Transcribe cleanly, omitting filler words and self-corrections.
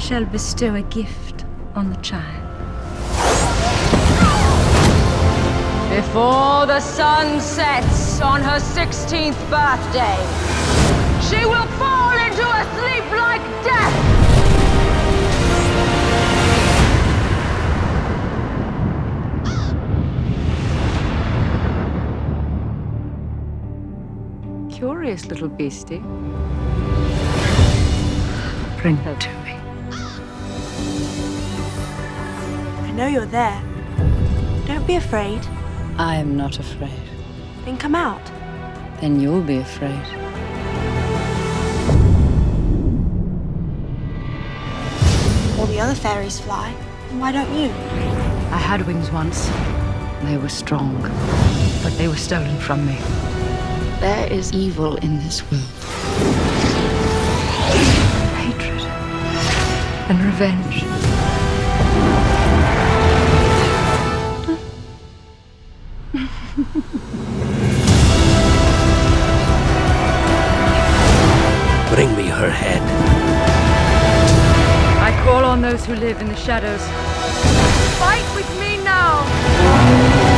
shall bestow a gift on the child. Before the sun sets on her 16th birthday, she will fall into a sleep like death. Curious little beastie. Bring her to me. I know you're there. Don't be afraid. I am not afraid. Then come out. Then you'll be afraid. All the other fairies fly. Why don't you? I had wings once. They were strong, but they were stolen from me. There is evil in this world. Hatred and revenge. Bring me her head. I call on those who live in the shadows. Fight with me now!